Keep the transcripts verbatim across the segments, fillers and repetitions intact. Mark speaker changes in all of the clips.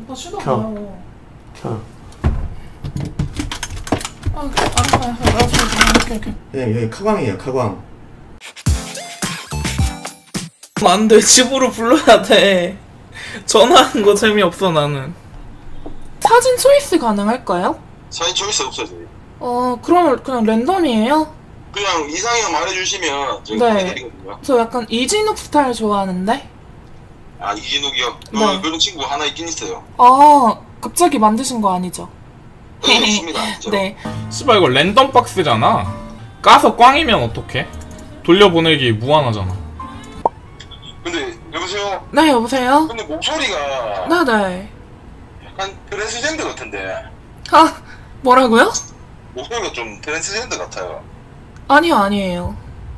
Speaker 1: 오빠 쉬다 가요.
Speaker 2: 켜.
Speaker 1: 아, 알았어, 알았어, 알았어, 이렇게, 이렇게.
Speaker 2: 예, 여기 카광이에요, 카광.
Speaker 1: 안 돼, 집으로 불러야 돼. 전화하는 거 재미없어, 나는. 사진 초이스 가능할까요?
Speaker 3: 사진 초이스 없어요.
Speaker 1: 어, 그러면 그냥 랜덤이에요?
Speaker 3: 그냥 이상형 말해주시면 저희
Speaker 1: 네.
Speaker 3: 보내드리거든요.
Speaker 1: 저 약간 이진욱 스타일 좋아하는데?
Speaker 3: 아, 이진욱이요?
Speaker 1: 네.
Speaker 3: 어, 그런 친구 하나 있긴 있어요.
Speaker 1: 아, 갑자기 만드신 거 아니죠?
Speaker 3: 네, 있습니다. 진짜로.
Speaker 1: 네.
Speaker 4: 씨발 이거 랜덤 박스잖아. 까서 꽝이면 어떡해? 돌려보내기 무한하잖아.
Speaker 3: 근데 여보세요?
Speaker 1: 네, 여보세요?
Speaker 3: 근데 목소리가
Speaker 1: 네네.
Speaker 3: 약간 트랜스젠더 같은데
Speaker 1: 아, 뭐라고요?
Speaker 3: 목소리가 좀 트랜스젠더 같아요.
Speaker 1: 아니요, 아니에요.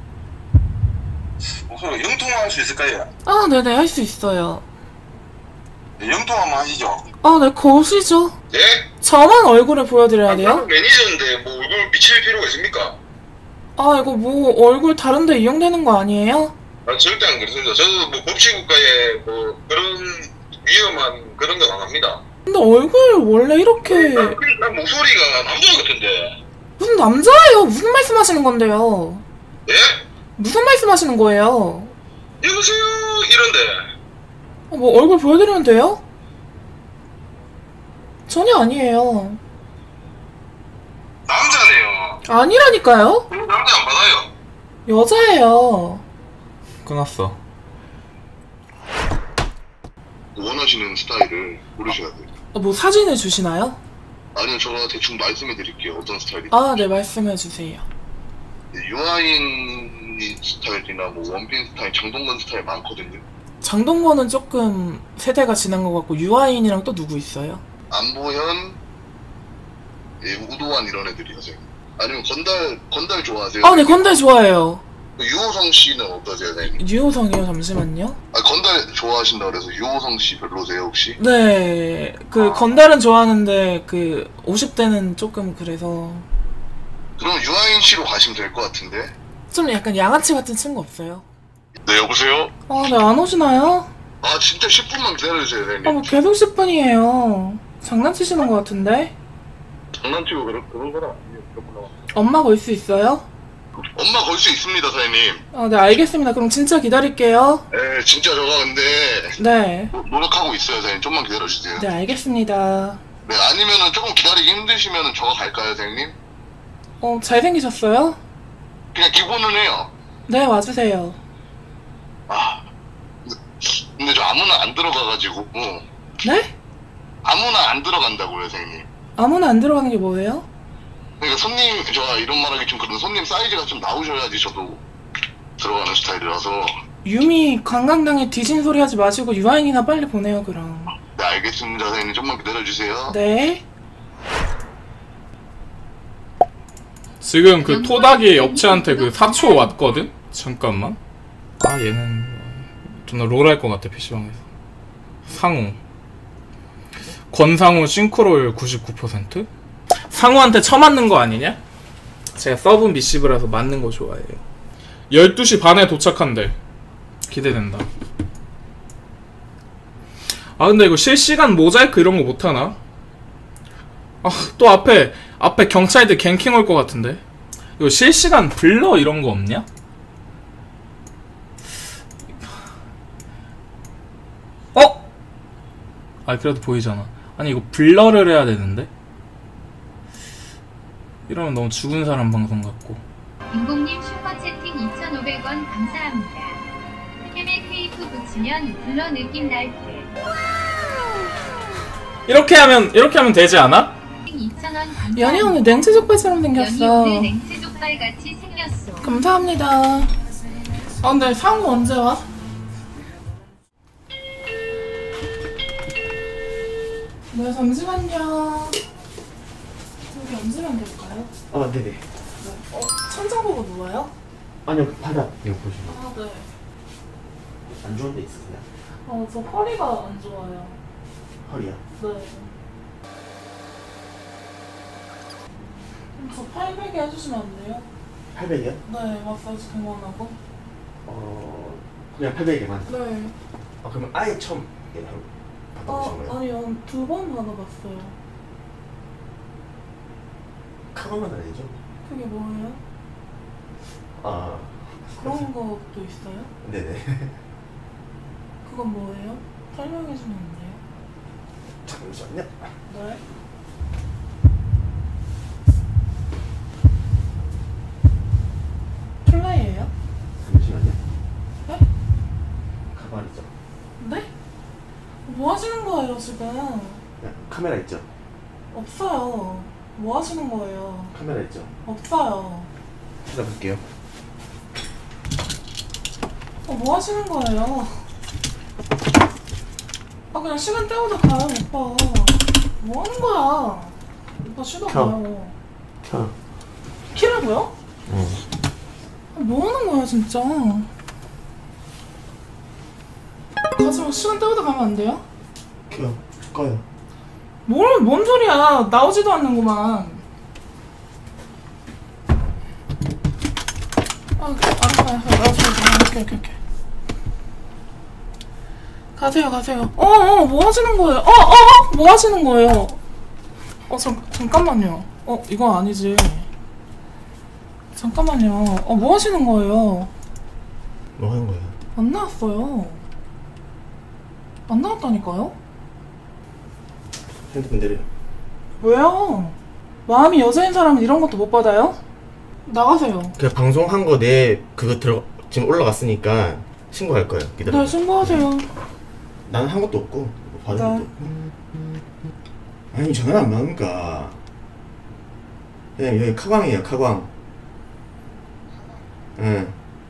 Speaker 3: 목소리가 영통할 수 있을까요?
Speaker 1: 아, 네네, 할 수 있어요.
Speaker 3: 네, 영통 한번 하시죠.
Speaker 1: 아, 네, 거시죠.
Speaker 3: 네?
Speaker 1: 저만 얼굴을 보여드려야 돼요?
Speaker 3: 매니저인데 뭐 얼굴 미칠 필요가 있습니까?
Speaker 1: 아, 이거 뭐 얼굴 다른데 이용되는 거 아니에요?
Speaker 3: 아, 절대 안 그렇습니다. 저도 뭐 법치국가에 뭐 그런 위험한 그런 건 안 합니다.
Speaker 1: 근데 얼굴 원래 이렇게
Speaker 3: 난, 난 목소리가 남자 같은데.
Speaker 1: 무슨 남자예요? 무슨 말씀하시는 건데요?
Speaker 3: 예?
Speaker 1: 무슨 말씀하시는 거예요?
Speaker 3: 여보세요? 이런데.
Speaker 1: 어, 뭐 얼굴 보여드리면 돼요? 전혀 아니에요.
Speaker 3: 남자네요.
Speaker 1: 아니라니까요?
Speaker 3: 남자 안 받아요.
Speaker 1: 여자예요.
Speaker 4: 끊었어.
Speaker 3: 원하시는 스타일을 고르셔야 돼요.
Speaker 1: 어, 뭐 사진을 주시나요?
Speaker 3: 아니요, 제가 대충 말씀해 드릴게요. 어떤 스타일이.
Speaker 1: 아, 네, 말씀해 주세요.
Speaker 3: 유아인 스타일이나 뭐 원빈 스타일, 장동건 스타일 많거든요.
Speaker 1: 장동건은 조금 세대가 지난 것 같고 유아인이랑 또 누구 있어요?
Speaker 3: 안보현, 예, 우도환 이런 애들이요. 아니면 건달, 건달 좋아하세요?
Speaker 1: 아, 네, 건달 좋아해요.
Speaker 3: 유호성 씨는 어떠세요, 선생님?
Speaker 1: 유호성이요? 잠시만요.
Speaker 3: 아, 건달 좋아하신다 그래서 유호성 씨 별로세요, 혹시?
Speaker 1: 네, 그
Speaker 3: 아.
Speaker 1: 건달은 좋아하는데 그 오십 대는 조금 그래서
Speaker 3: 그럼 유아인 씨로 가시면 될 것 같은데?
Speaker 1: 좀 약간 양아치 같은 친구 없어요?
Speaker 3: 네, 여보세요?
Speaker 1: 아, 네, 안 오시나요?
Speaker 3: 아, 진짜 십 분만 기다려주세요, 선생님.
Speaker 1: 아, 뭐 계속 십 분이에요. 장난치시는 것 같은데?
Speaker 3: 장난치고 그런, 그런 거라 아니에요, 그렇구나.
Speaker 1: 엄마 걸 수 있어요?
Speaker 3: 엄마 걸 수 있습니다, 사장님.
Speaker 1: 아, 네, 알겠습니다. 그럼 진짜 기다릴게요.
Speaker 3: 네, 진짜 저가 근데
Speaker 1: 네.
Speaker 3: 노력하고 있어요, 사장님. 좀만 기다려주세요.
Speaker 1: 네, 알겠습니다.
Speaker 3: 네, 아니면은 조금 기다리기 힘드시면은 저가 갈까요, 사장님?
Speaker 1: 어, 잘생기셨어요?
Speaker 3: 그냥 기본은 해요.
Speaker 1: 네, 와주세요.
Speaker 3: 아, 근데 저 아무나 안 들어가가지고
Speaker 1: 네?
Speaker 3: 아무나 안 들어간다고요, 사장님.
Speaker 1: 아무나 안 들어가는 게 뭐예요?
Speaker 3: 그러니까 손님, 저 이런 말하기 좀 그런 손님 사이즈가 좀 나오셔야지 저도 들어가는 스타일이라서.
Speaker 1: 유미 관광당에 뒤진 소리 하지 마시고 유아인이나 빨리 보내요, 그럼.
Speaker 3: 네, 알겠습니다, 사장님. 좀만 기다려주세요.
Speaker 1: 네.
Speaker 4: 지금 그 토닥이 업체한테 그 사초 왔거든? 잠깐만. 아 얘는 존나 롤할 것 같아 피시방에서. 상우 권상우 싱크로율 구십구 퍼센트? 상우한테 처맞는 거 아니냐? 제가 서브 미시브라서 맞는 거 좋아해요. 열두 시 반에 도착한대. 기대된다. 아 근데 이거 실시간 모자이크 이런 거 못하나? 아 또 앞에 앞에 경찰들 갱킹 올 것 같은데. 이거 실시간 블러 이런 거 없냐? 어? 아 그래도 보이잖아. 아니 이거 블러를 해야 되는데? 이러면 너무 죽은 사람 방송 같고.
Speaker 5: 인공님 슈퍼채팅 이천오백 원 감사합니다. 캠에 테이프 붙이면 블러 느낌 날 듯.
Speaker 4: 이렇게 하면 이렇게 하면 되지 않아?
Speaker 5: 이천 원 감사합니다.
Speaker 1: 연희 오늘 냉채 족발처럼
Speaker 5: 연희
Speaker 1: 생겼어.
Speaker 5: 오늘 냉채 족발 같이 생겼어.
Speaker 1: 감사합니다. 아, 근데 상우 언제 와? 네, 잠시만요. 여기 앉으면 될까요?
Speaker 2: 어, 네네.
Speaker 1: 네. 어, 천장 보고 누워요?
Speaker 2: 아니요, 그 바닥 이거 보시면.
Speaker 1: 아, 네.
Speaker 2: 안 좋은 데 있으세요?
Speaker 1: 어, 저 허리가 안 좋아요.
Speaker 2: 허리요?
Speaker 1: 네. 저 팔베개 해주시면 안 돼요?
Speaker 2: 팔백이요?
Speaker 1: 네, 마사지 그만하고.
Speaker 2: 어, 그냥 팔백에만.
Speaker 1: 네.
Speaker 2: 아, 그러면 아예 처음 예, 바로 받아보신 거예요?
Speaker 1: 아니요. 두 번 받아봤어요.
Speaker 2: 카고는 아니죠?
Speaker 1: 그게 뭐예요?
Speaker 2: 아
Speaker 1: 그런 것도 있어요?
Speaker 2: 네네.
Speaker 1: 그건 뭐예요? 설명해 주면 안 돼요?
Speaker 2: 잠시만요.
Speaker 1: 네. 플레이예요?
Speaker 2: 잠시만요.
Speaker 1: 네?
Speaker 2: 가발이죠.
Speaker 1: 네? 뭐 하시는 거예요 지금?
Speaker 2: 네, 카메라 있죠?
Speaker 1: 없어요. 뭐 하시는 거예요?
Speaker 2: 카메라 있죠?
Speaker 1: 없어요.
Speaker 2: 찾아볼게요.
Speaker 1: 어, 뭐 하시는 거예요? 아 그냥 시간 때우다 가요 오빠. 뭐 하는 거야? 오빠 쉬다
Speaker 2: 켜.
Speaker 1: 가요.
Speaker 2: 켜.
Speaker 1: 키라고요?
Speaker 2: 응.
Speaker 1: 아, 뭐 하는 거야 진짜? 가지마. 시간 때우다 가면 안 돼요?
Speaker 2: 켜. 꺼요.
Speaker 1: 뭘, 뭔 소리야. 나오지도 않는구만. 아, 알았어, 알았어. 알았어. 오케이, 오케이, 오케이. 가세요, 가세요. 어, 어, 뭐 하시는 거예요? 어, 어, 어, 뭐 하시는 거예요? 어, 잠, 잠깐만요. 어, 이건 아니지. 잠깐만요. 어, 뭐 하시는 거예요?
Speaker 2: 뭐 하는 거예요?
Speaker 1: 안 나왔어요. 안 나왔다니까요?
Speaker 2: 핸드폰 내려.
Speaker 1: 왜요? 마음이 여자인 사람은 이런 것도 못 받아요? 나가세요.
Speaker 2: 그 방송한 거 내 그거 들어 지금 올라갔으니까 신고할 거예요. 기다려.
Speaker 1: 네, 신고하세요.
Speaker 2: 나는 한 것도 없고 받은
Speaker 1: 네.
Speaker 2: 것도 없고. 아니 전화 안 받으니까. 네, 여기 카광이에요. 카광. 응.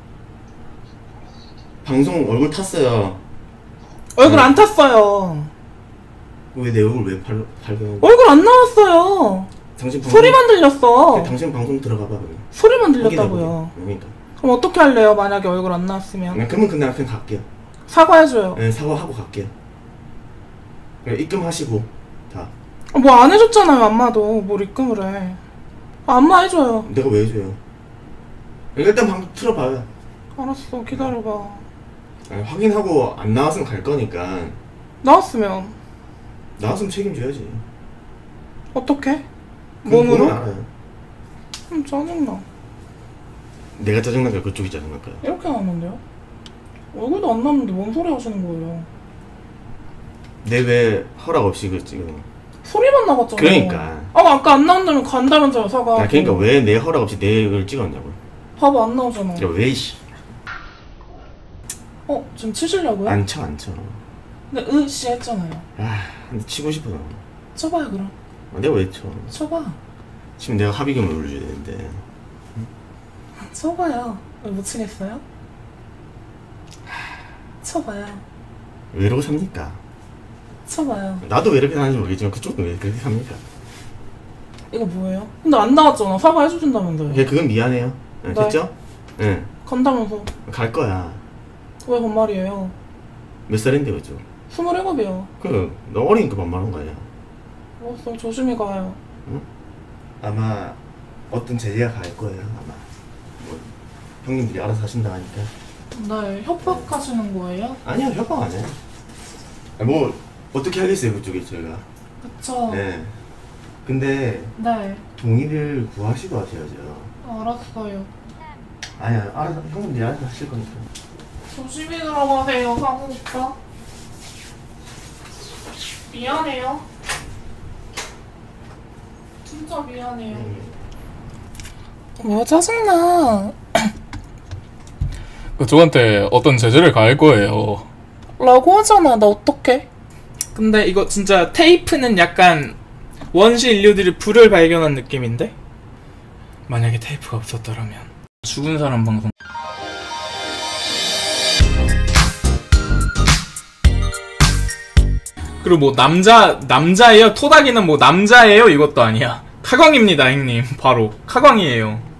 Speaker 2: 방송 얼굴 탔어요.
Speaker 1: 얼굴
Speaker 2: 네.
Speaker 1: 안 탔어요.
Speaker 2: 왜 내 얼굴 왜 팔, 팔고?
Speaker 1: 얼굴 안 나왔어요.
Speaker 2: 당신 방송,
Speaker 1: 소리만 들렸어.
Speaker 2: 그 당신 방송 들어가 봐. 그러면.
Speaker 1: 소리만
Speaker 2: 확인해
Speaker 1: 들렸다고요.
Speaker 2: 보게. 그러니까.
Speaker 1: 그럼 어떻게 할래요? 만약에 얼굴 안 나왔으면.
Speaker 2: 그냥 그러면 그냥 그냥 갈게요.
Speaker 1: 사과해줘요.
Speaker 2: 네, 사과하고 갈게요. 그냥 입금하시고 다.
Speaker 1: 뭐 안 해줬잖아요, 안마도. 뭘 입금을 해. 아, 안마 해줘요.
Speaker 2: 내가 왜 해줘요? 일단 방송 틀어봐요.
Speaker 1: 알았어, 기다려봐.
Speaker 2: 아니, 확인하고 안 나왔으면 갈 거니까.
Speaker 1: 나왔으면
Speaker 2: 나왔으면 책임져야지.
Speaker 1: 어떻게?
Speaker 2: 그건
Speaker 1: 몸으로?
Speaker 2: 그건 알아요.
Speaker 1: 음, 짜증나.
Speaker 2: 내가 짜증나니까 그쪽이 짜증날 거야.
Speaker 1: 이렇게 나왔는데요? 얼굴도 안 나왔는데 뭔 소리 하시는 거예요?
Speaker 2: 내 왜 허락 없이 그 지금.
Speaker 1: 소리만 나갔잖아요.
Speaker 2: 그러니까.
Speaker 1: 아, 아까 안 나온다면 간다면서요, 사과.
Speaker 2: 아, 그러니까 왜 내 허락 없이 내 걸 찍었냐고.
Speaker 1: 봐봐, 안 나오잖아.
Speaker 2: 야, 왜 이씨.
Speaker 1: 어, 지금 치시려고요?
Speaker 2: 안 쳐, 안 쳐.
Speaker 1: 근데 으씨 했잖아요.
Speaker 2: 아, 근데 치고 싶어. 나.
Speaker 1: 쳐봐요, 그럼.
Speaker 2: 아, 내가 왜 쳐?
Speaker 1: 쳐봐.
Speaker 2: 지금 내가 합의금을 올려줘야 되는데.
Speaker 1: 쳐봐요. 왜 못 치겠어요? 쳐봐요.
Speaker 2: 왜 이러고 삽니까?
Speaker 1: 쳐봐요.
Speaker 2: 나도 왜 이렇게 사는지 모르겠지만 그쪽도 왜 그렇게 삽니까?
Speaker 1: 이거 뭐예요? 근데 안 나왔잖아. 사과 해주신다면서요.
Speaker 2: 예, 그건 미안해요. 네,
Speaker 1: 네.
Speaker 2: 됐죠? 예.
Speaker 1: 간다면서.
Speaker 2: 갈 거야.
Speaker 1: 왜 반말이에요?
Speaker 2: 몇 살인데, 그죠?
Speaker 1: 스물일곱이요.
Speaker 2: 그, 너 어리니까 반말한 거야.
Speaker 1: 알았어, 조심히 가요.
Speaker 2: 아마 어떤 제재가 갈 거예요, 아마. 뭐, 형님들이 알아서 하신다 하니까.
Speaker 1: 네, 협박하시는 거예요?
Speaker 2: 아니요, 협박 안 해요. 아, 뭐, 어떻게 하겠어요, 그쪽에 저희가.
Speaker 1: 그쵸.
Speaker 2: 네. 근데,
Speaker 1: 네.
Speaker 2: 동의를 구하시고 하셔야죠.
Speaker 1: 알았어요.
Speaker 2: 아니야, 알아서, 형님들이 알아서 하실 거니까.
Speaker 1: 조심히 들어가세요, 상우 오빠. 미안해요. 진짜 미안해요. 뭐 짜증나.
Speaker 4: 그쪽한테 어떤 제재를 가할 거예요.
Speaker 1: 라고 하잖아. 나 어떡해?
Speaker 4: 근데 이거 진짜 테이프는 약간 원시 인류들이 불을 발견한 느낌인데? 만약에 테이프가 없었더라면 죽은 사람 방송 그리고 뭐 남자 남자예요? 토닥이는 뭐 남자예요? 이것도 아니야. 카광입니다 형님. 바로 카광이에요.